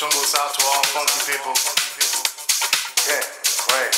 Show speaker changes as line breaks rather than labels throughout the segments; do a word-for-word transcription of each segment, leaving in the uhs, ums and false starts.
one goes out to all funky people. Yeah, right.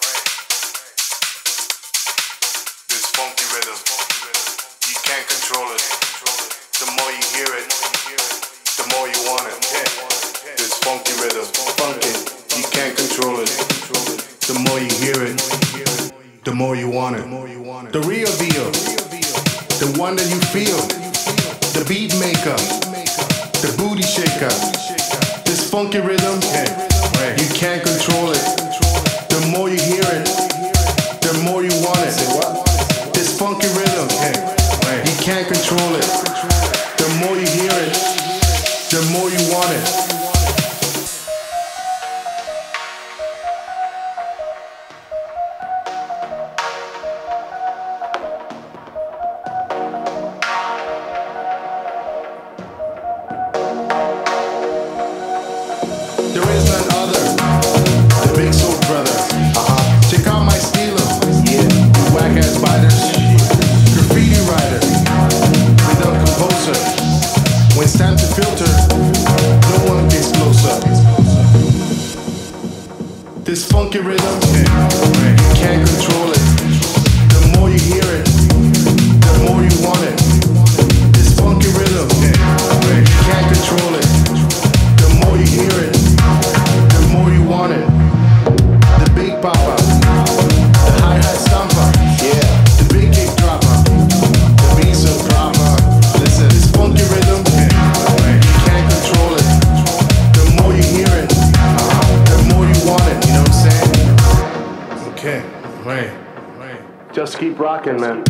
This funky rhythm, you can't control it. The more you hear it, the more you want it. Yeah. This funky rhythm, funky, you can't control it. The more you hear it, the more you want it. The real deal, the one that you feel, the beat maker, the booty shaker. This funky rhythm, you can't control it. The more you hear it, the more you want it. This funky rhythm, you can't control it. The more you hear it, the more you want it. This funky rhythm, you can't control it. The more you hear it, the more you want it. This funky rhythm, you can't control it. The more you hear it, the more you want it. The big papa, the hi-hat stomper, yeah, the big kick dropper, the beat so proper. Listen, this funky rhythm, you can't control it. The more you hear it, the more you want it. You know what I'm saying? Okay, right, right. Just keep rocking, man.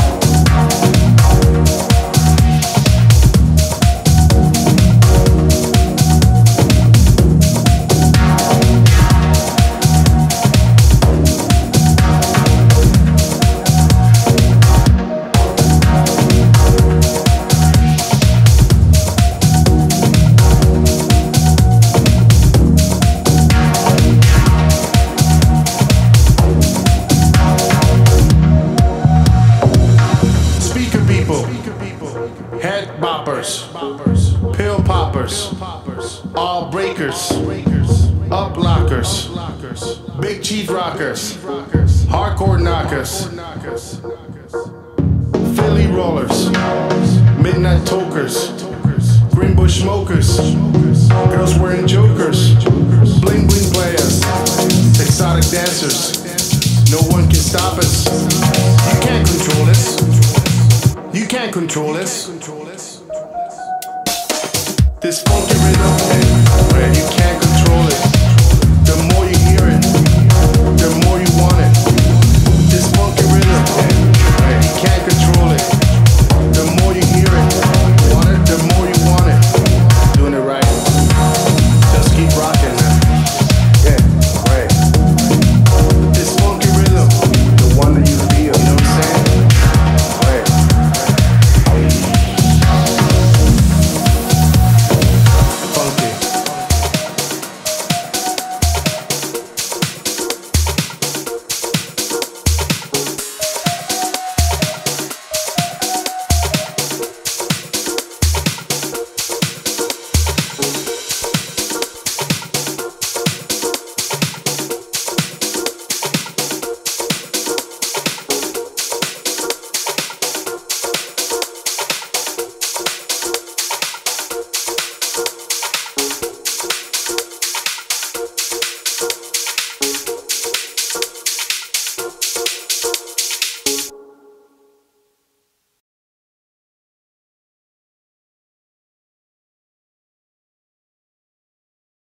Head boppers, pill poppers, all breakers, up lockers, big cheese rockers, hardcore knockers, Philly rollers, midnight tokers, green bush smokers, girls wearing jokers, bling bling players, exotic dancers. No one can stop us. You can't control this. You can't control this. This funky rhythm, you